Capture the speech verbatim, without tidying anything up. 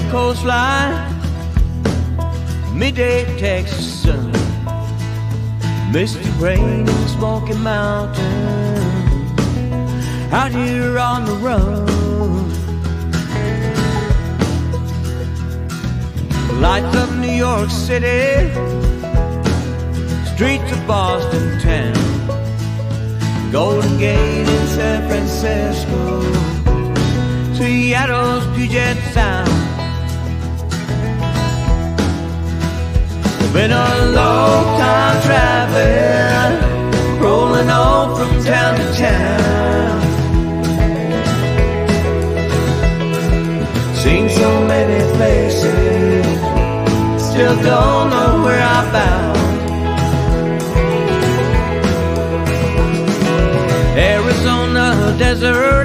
coastline, midday Texas sun, misty rain in Smoky Mountain, out here on the run. Lights of New York City, streets of Boston town, Golden Gate in San Francisco, Seattle's Puget Sound. Been a long time traveling, rolling on from town to town. Seen so many places, still don't know where I'm bound. Arizona desert,